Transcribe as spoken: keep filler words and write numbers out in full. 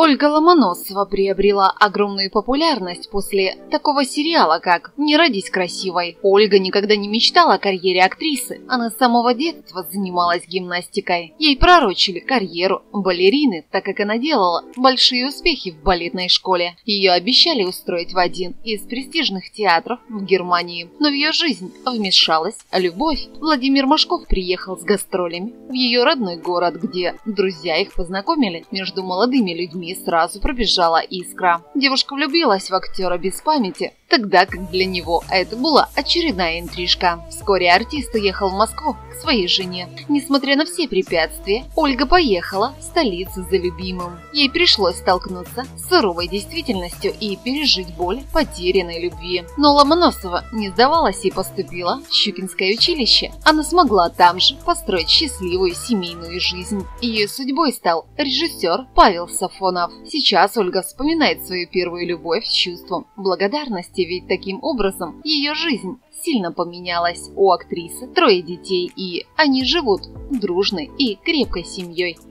Ольга Ломоносова приобрела огромную популярность после такого сериала, как «Не родись красивой». Ольга никогда не мечтала о карьере актрисы, она с самого детства занималась гимнастикой. Ей пророчили карьеру балерины, так как она делала большие успехи в балетной школе. Ее обещали устроить в один из престижных театров в Германии, но в ее жизнь вмешалась любовь. Владимир Машков приехал с гастролями в ее родной город, где друзья их познакомили. Между молодыми людьми сразу пробежала искра. Девушка влюбилась в актера без памяти, тогда как для него это была очередная интрижка. Вскоре артист уехал в Москву к своей жене. Несмотря на все препятствия, Ольга поехала в столицу за любимым. Ей пришлось столкнуться с суровой действительностью и пережить боль потерянной любви. Но Ломоносова не сдавалась и поступила в Щукинское училище. Она смогла там же построить счастливую семейную жизнь. Ее судьбой стал режиссер Павел Сафонов. Сейчас Ольга вспоминает свою первую любовь с чувством благодарности, ведь таким образом ее жизнь сильно поменялась. У актрисы трое детей, и они живут дружной и крепкой семьей.